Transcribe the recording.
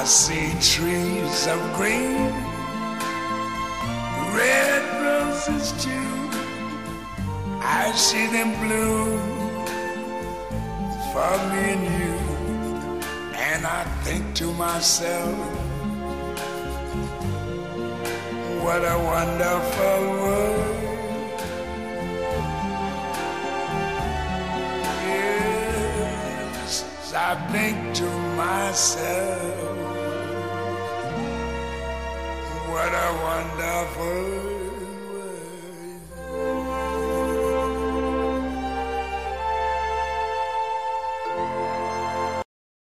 I see trees of green, red roses too. I see them bloom for me and you. And I think to myself, what a wonderful world. Yes, I think to myself, what a wonderful